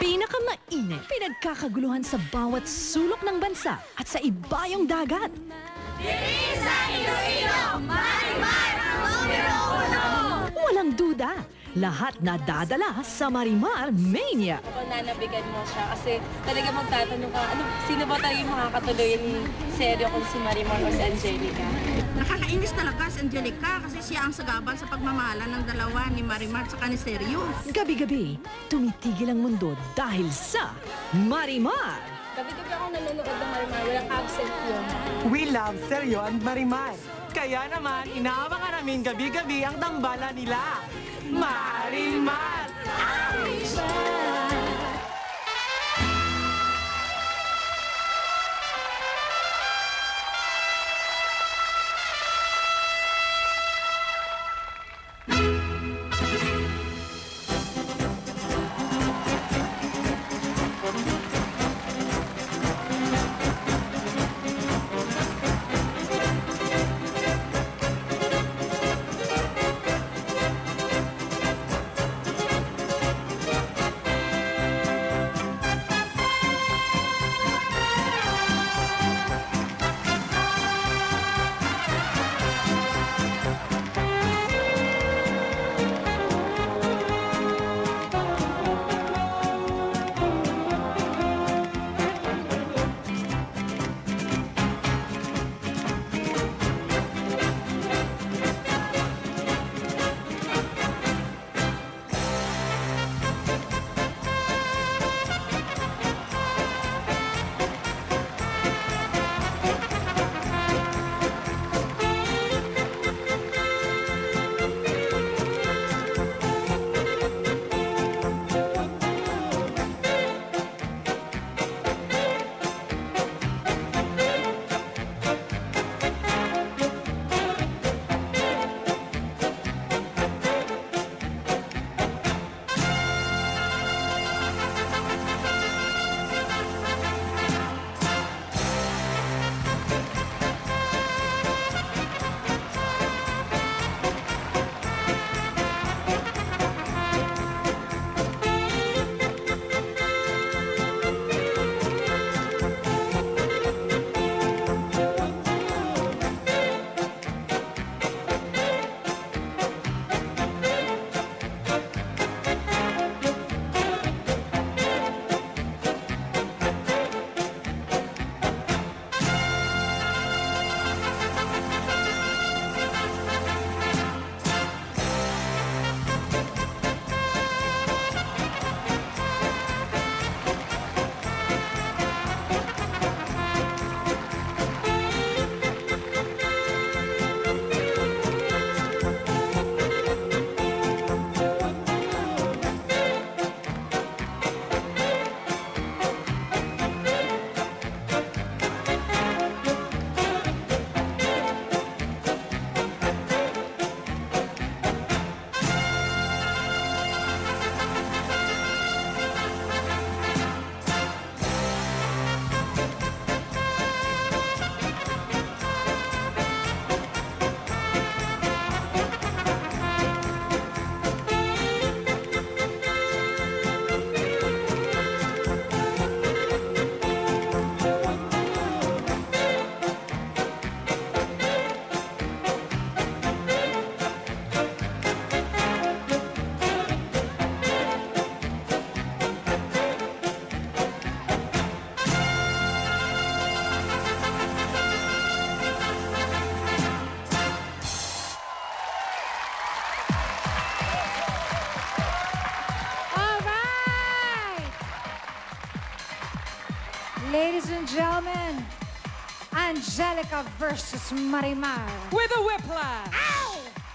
Pinakamainit, pinagkakaguluhan sa bawat sulok ng bansa at sa ibayong dagat. Diri sa Iloilo, Marimar ang numero 1! Walang duda, lahat nadadala sa Marimar Mania. Kung nanabigan mo siya kasi talaga magtatanong ka, sino ba talaga yung makakatuloy yung seryo kung si Marimar o si Angelica? Nakakainis talaga si Angelica kasi siya ang sagabal sa pagmamahalan ng dalawa ni Marimar at ni Seryo. Gabi-gabi, tumitigil ang mundo dahil sa Marimar. Gabi-gabi ako nanonood ng Marimar, walang absent yun. We love Seryo and Marimar. Kaya naman, inaabangan namin gabi-gabi ang tambala nila. Marimar! Ladies and gentlemen, Angelica versus Marimar. With a whiplash! Ow!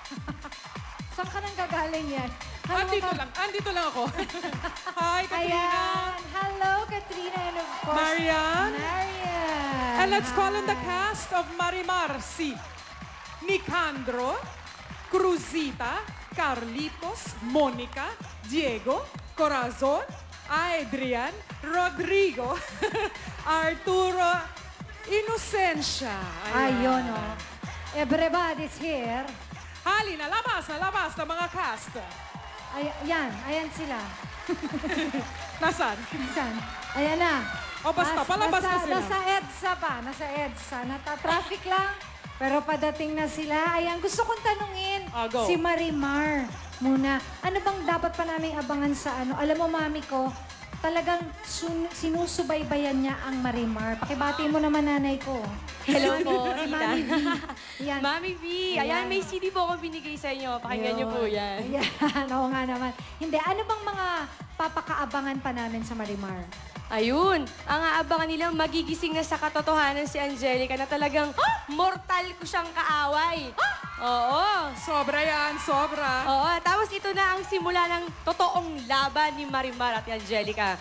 Saan ka nang gagaling yan? Andito lang ako. Hi, Katrina. Ayan. Hello, Katrina. And of course, Marian. Marian. And let's call in the cast of Marimar, si Nicandro, Cruzita, Carlitos, Monica, Diego, Corazon, Adrian, Rodrigo, Arturo, Inocencia. Ayun, oh. Everybody's here. Halina, labas na mga cast. Ayan sila. Nasaan? Saan? Ayan na. O basta, palabas na sila. Nasa EDSA pa. Nasa EDSA. Nata-traffic lang. Pero padating na sila. Ayan, gusto kong tanungin Go. si Marimar muna. Ano bang dapat pa namin abangan sa ano? Alam mo, mami ko, talagang sinusubaybayan niya ang Marimar. Pakibati mo naman nanay ko. Hello po, Si tita. Mami V. Yan. Mami V, ayan, may CD po akong binigay sa inyo. Pakinggan niyo po yan. Ayan, oo nga naman. Hindi, ano bang mga papakaabangan pa namin sa Marimar? Ayun, ang aabangan nila, magigising na sa katotohanan si Angelica na talagang mortal ko siyang kaaway. Oo. Sobra yan, sobra. Oo, tapos ito na ang simula ng totoong laban ni Marimar at Angelica.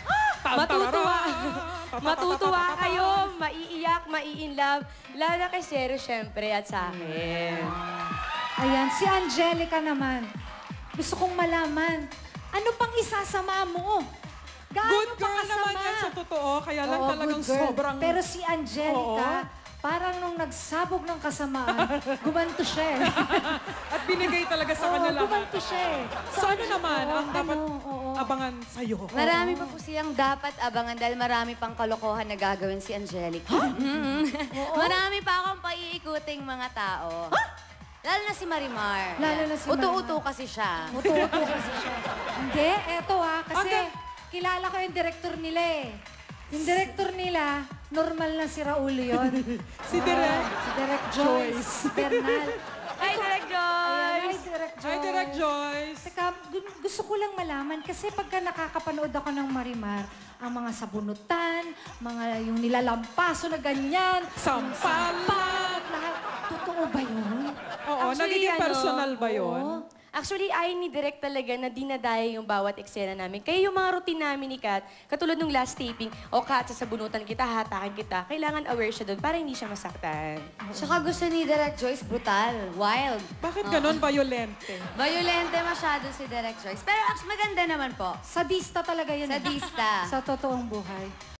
Matutuwa kayo, maiiyak, mai-inlove, lalo na kay Sero syempre at sa akin. Ayan, si Angelica naman. Gusto kong malaman, ano pang isasama mo? Gaano Good pa girl kasama? naman yan sa totoo. Kaya lang Oo, talagang good girl. sobrang... Pero si Angelica, parang nung nagsabog ng kasamaan, gumanto siya eh. At binigay talaga sa kanya lahat. gumanto siya eh. So ano naman ang dapat oo. abangan sa'yo? Marami pa po siyang dapat abangan dahil marami pang kalokohan na gagawin si Angelica. Marami pa akong paiikuting mga tao. Lalo na si Marimar. Lalo na si Marimar. Uto-uto kasi siya. Uto-uto kasi siya. Hindi, eto kasi kilala ko yung director nila eh. Yung director nila, normal na si Raul yun. Si Direk. Si Direk Joyce Bernal. Hi, Direk Ayan, Joyce! hi, Direk Joyce. Hi, Direk Joyce. Teka, gusto ko lang malaman kasi pagka nakakapanood ako ng Marimar, ang mga sabunutan, mga yung nilalampaso na ganyan, Sampalan! lahat, totoo ba yun? Oo, Actually, nagiging personal ba Oo. yun? Actually, ay ni Direk talaga na dinadaya yung bawat eksena namin. Kaya yung mga routine namin ni Kat, katulad nung last taping, o Kat, sasabunutan kita, hatakin kita, kailangan aware siya doon para hindi siya masaktan. Tsaka gusto ni Direk Joyce brutal, wild. Bakit ganon violente? Violente masyado si Direk Joyce. Pero actually maganda naman po. Sadista talaga yun. Sadista. Sa totoong buhay.